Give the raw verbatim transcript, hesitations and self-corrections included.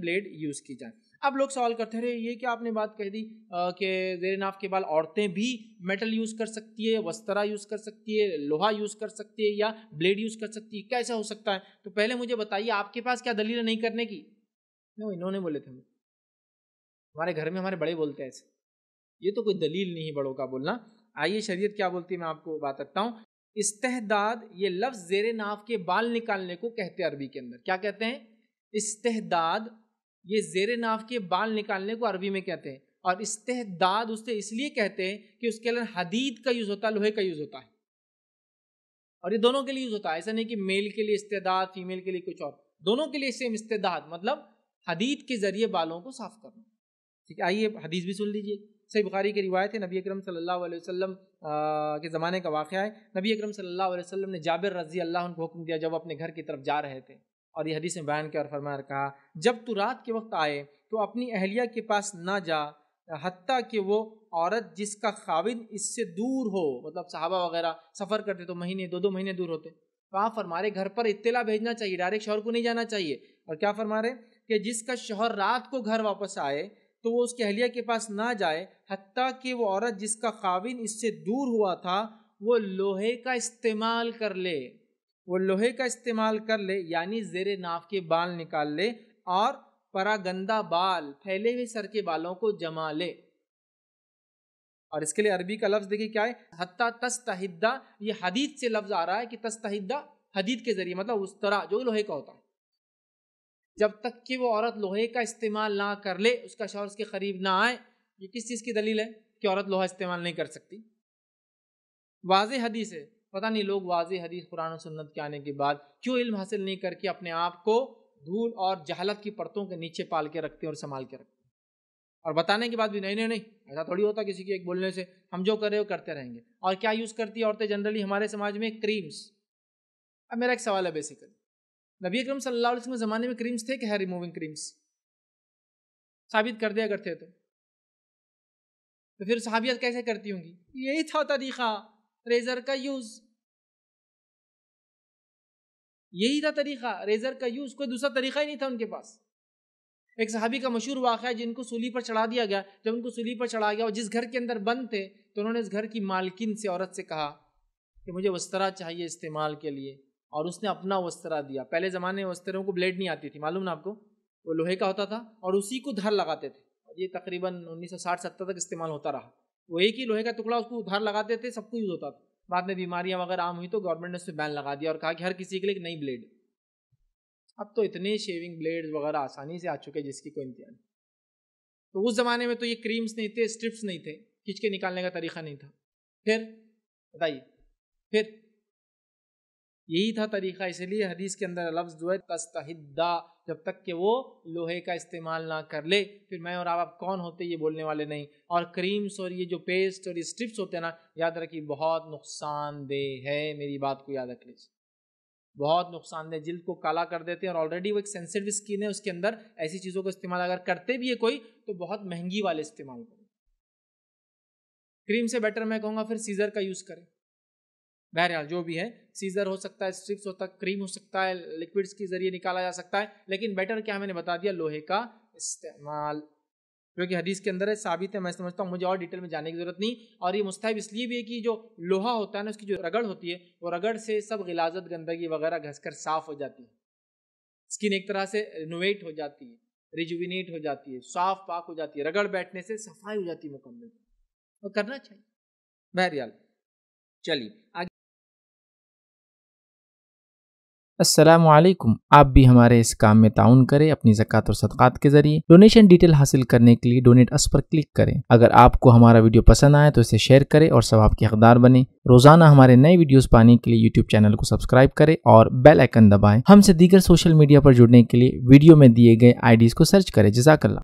Blade use کی جائیں۔ اب لوگ سوال کرتے رہے یہ کہ آپ نے بات کہہ دی کہ زیر ناف کے بال عورتیں بھی میٹل یوز کر سکتی ہے، وسترا یوز کر سکتی ہے، لوہا یوز کر سکتی ہے یا بلیڈ یوز کر سکتی ہے، کیسا ہو سکتا ہے؟ تو پہلے مجھے بتائیے آپ کے پاس کیا دلیل ہے نہیں کرنے کی؟ نہیں، انہوں نے بولے تھے، ہمارے گھر میں ہمارے بڑے بولتے ہیں ایسے، یہ تو کوئی دلیل نہیں بڑوں کا بولنا۔ آئیے شریعت کیا بولتی ہے میں آپ کو بات کرتا ہوں۔ استحداد یہ لفظ زیر ناف کے بال نکالنے کو کہتے ہیں عربی کے اندر، کیا کہتے ہیں؟ استحداد یہ زیر ناف کے بال نکالنے کو عربی میں کہتے ہیں، اور استحداد اس سے اس لیے کہتے ہیں کہ اس کے اندر حدید کا یوز ہوتا ہے، لوہے کا یوز ہوتا ہے، اور یہ دونوں کے لیے یوز ہوتا ہے، ایسا نہیں کہ میل کے لیے استحداد فیمیل کے لیے کچھ اور، دونوں کے لیے سیم استحداد مطلب حدید کے ذریعے بالوں کو صاف کرنا۔ ٹھیک ہے، آئیے حدیث بھی سن لیجئے۔ صحیح بخاری کی روایت ہے، نبی اکرم صلی اللہ علیہ وسلم کے زمانے کا واقعہ ہے۔ نبی اکرم صلی اللہ علیہ وسلم نے جابر رضی اللہ عنہ کو حکم دیا جب وہ اپنے گھر کی طرف جا رہے تھے، اور یہ حدیث میں بیان کیا اور فرمایا کہا جب تو رات کے وقت آئے تو اپنی اہلیہ کے پاس نہ جا حتیٰ کہ وہ عورت جس کا خاوند اس سے دور ہو، مطلب صحابہ وغیرہ سفر کرتے تو مہینے دو دو مہینے دور ہوتے، تو آپ فرما رہے گھر پر اطلاع بھیجنا چاہیے، ڈائریکٹ شوہر کو نہیں جانا چاہیے۔ اور کیا فرما رہے کہ جس کا شوہر رات کو گھر واپس آئے تو وہ اس کے اہلیہ کے پاس نہ جائے حتیٰ کہ وہ عورت جس کا خاوند اس سے دور ہوا تھا وہ لوہے کا استعمال کر لے، وہ لوہے کا استعمال کر لے یعنی زیر ناف کے بال نکال لے اور پراگندہ بال پھیلے ہوئے سر کے بالوں کو جما لے۔ اور اس کے لیے عربی کا لفظ دیکھیے کیا ہے، حتیٰ تستحدہ، یہ حدید سے لفظ آ رہا ہے کہ تستحدہ حدید کے ذریعے، مطلب اس طرح جو لوہے کا ہوتا ہے، جب تک کہ وہ عورت لوہے کا استعمال نہ کر لے، اس کا شوہر اس کے قریب نہ آئے۔ یہ کس چیز کی دلیل ہے کہ عورت لوہا استعمال نہیں کر سکتی؟ واضح حدیث ہے۔ پتہ نہیں لوگ واضح حدیث قرآن و سنت کے آنے کے بعد کیوں علم حاصل نہیں کر کے اپنے آپ کو دھول اور جہالت کی پرتوں کے نیچے پال کے رکھتے ہیں اور سنبھال کے رکھتے ہیں، اور بتانے کے بعد بھی نہیں نہیں نہیں ایسا تھوڑی ہوتا کسی کے ایک بولنے سے ہم جو کر رہے ہو کرتے رہیں گے۔ اور کیا یوز کرتی ہیں عورتیں جنرلی ہمارے سماج میں؟ کریمز۔ اب میرا ایک سوال ہے بیسیکلی، نبی اکرم صلی اللہ علیہ وسلم کے زمانے میں کریمز تھے کہ ہیئر ریموونگ کریمز؟ ثابت کر دیا کرتے تو تو پھر صحابیات کیسے کرتی ہوں گی؟ یہی تھا طریقہ، ریزر کا یوز، یہی تھا طریقہ ریزر کا یوز، کوئی دوسرا طریقہ ہی نہیں تھا ان کے پاس۔ ایک صحابی کا مشہور واقعہ ہے جن کو سولی پر چڑھا دیا گیا، جب ان کو سولی پر چڑھا گیا اور جس گھر کے اندر بند تھے تو انہوں نے اس گھر کی مالکن سے، عورت سے کہا کہ مجھے وسترا چاہیے استعمال کے لیے، اور اس نے اپنا وسترا دیا۔ پہلے زمانے میں وستروں کو بلیڈ نہیں آتی تھی، معلوم نا آپ کو، وہ لوہے کا ہوتا تھا اور اسی کو دھار لگاتے تھے، اور یہ تقریباً انیس سو ساٹھ ستر تک استعمال ہوتا رہا۔ وہ ایک ہی لوہے کا ٹکڑا اس کو دھار لگاتے تھے، سب کو یوز ہوتا تھا۔ بعد میں بیماریاں وغیرہ عام ہوئی تو گورنمنٹ نے اس پہ بین لگا دیا اور کہا کہ ہر کسی کے لیے ایک نئی بلیڈ۔ اب تو اتنے شیونگ بلیڈ وغیرہ آسانی سے آ چکے جس کی کوئی انتہا نہیں۔ تو اس زمانے میں تو یہ کریمز نہیں تھے، اسٹرپس نہیں تھے، کھینچ کے نکالنے کا طریقہ نہیں تھا۔ پھر بتائیے، پھر یہی تھا طریقہ، اسی لیے حدیث کے اندر لفظ جو ہے تستحدہ، جب تک کہ وہ لوہے کا استعمال نہ کر لے۔ پھر میں اور آپ کون ہوتے یہ بولنے والے نہیں۔ اور کریمز اور یہ جو پیسٹ اور یہ اسٹرپس ہوتے ہیں نا، یاد رکھیے بہت نقصان دہ ہے، میری بات کو یاد رکھ لیجیے، بہت نقصان دہ، جلد کو کالا کر دیتے ہیں، اور آلریڈی وہ ایک سینسیٹیو اسکن ہے، اس کے اندر ایسی چیزوں کا استعمال اگر کرتے بھی ہے کوئی تو بہت مہنگی والے استعمال کریں۔ کریم سے بیٹر میں کہوں گا پھر سیزر کا یوز کریں۔ بہرحال جو بھی ہے، سیزر ہو سکتا ہے، اسٹرپس ہوتا ہے، کریم ہو سکتا ہے، لکوڈس کے ذریعے نکالا جا سکتا ہے، لیکن بیٹر کیا میں نے بتا دیا، لوہے کا استعمال، کیونکہ حدیث کے اندر ہے، ثابت ہے، میں سمجھتا ہوں مجھے اور ڈیٹیل میں جانے کی ضرورت نہیں۔ اور یہ مستحب اس لیے بھی ہے کہ جو لوہا ہوتا ہے نا، اس کی جو رگڑ ہوتی ہے، وہ رگڑ سے سب غلاظت گندگی وغیرہ گھس کر صاف ہو جاتی ہے، اسکن ایک طرح سے رینوویٹ ہو جاتی ہے، ریجوینیٹ ہو جاتی ہے، صاف پاک ہو جاتی ہے، رگڑ بیٹھنے سے صفائی ہو جاتی ہے مکمل، اور کرنا چاہیے۔ بہرحال چلیے آگے۔ السلام علیکم، آپ بھی ہمارے اس کام میں تعاون کریں اپنی زکوٰۃ اور صدقات کے ذریعے۔ ڈونیشن ڈیٹیل حاصل کرنے کے لیے ڈونیٹ اس پر کلک کریں۔ اگر آپ کو ہمارا ویڈیو پسند آئے تو اسے شیئر کریں اور ثواب کے حقدار بنیں۔ روزانہ ہمارے نئے ویڈیوز پانے کے لیے یوٹیوب چینل کو سبسکرائب کریں اور بیل آئیکن دبائیں۔ ہم سے دیگر سوشل میڈیا پر جڑنے کے لیے ویڈیو میں دیے گئے آئی ڈیز کو سرچ کریں۔ جزاک اللہ۔